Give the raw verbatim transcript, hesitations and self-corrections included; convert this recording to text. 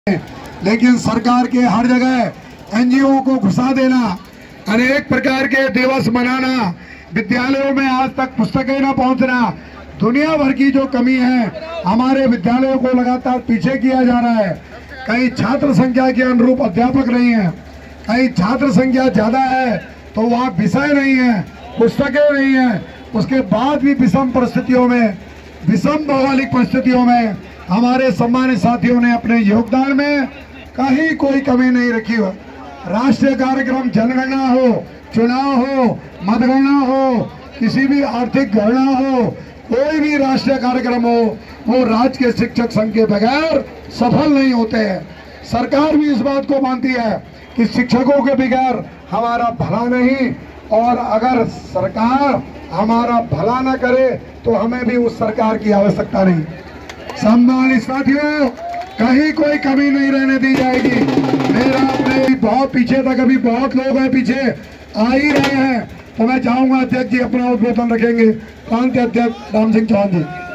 लेकिन सरकार के हर जगह एनजीओ को घुसा देना, अनेक प्रकार के दिवस मनाना, विद्यालयों में आज तक पुस्तकें न पहुंचना, दुनिया भर की जो कमी है हमारे विद्यालयों को लगातार पीछे किया जा रहा है। कहीं छात्र संख्या के अनुरूप अध्यापक नहीं है, कहीं छात्र संख्या ज्यादा है तो वहाँ विषय नहीं है, पुस्तकें नहीं है। उसके बाद भी विषम परिस्थितियों में, विषम भौगोलिक परिस्थितियों में हमारे सम्मानित साथियों ने अपने योगदान में कहीं कोई कमी नहीं रखी हो। राष्ट्रीय कार्यक्रम, जनगणना हो, चुनाव हो, मतगणना हो, किसी भी आर्थिक गणना हो, कोई भी राष्ट्रीय कार्यक्रम हो, वो राज्य के शिक्षक संघ के बगैर सफल नहीं होते हैं। सरकार भी इस बात को मानती है कि शिक्षकों के बगैर हमारा भला नहीं, और अगर सरकार हमारा भला न करे तो हमें भी उस सरकार की आवश्यकता नहीं। सम्मानित साथियों, कहीं कोई कमी नहीं रहने दी जाएगी। मेरा अपने बहुत पीछे तक, अभी बहुत लोग हैं पीछे आ ही रहे हैं, तो मैं चाहूंगा अध्यक्ष जी अपना उद्बोधन रखेंगे। प्रांतीय अध्यक्ष राम सिंह चौहान जी।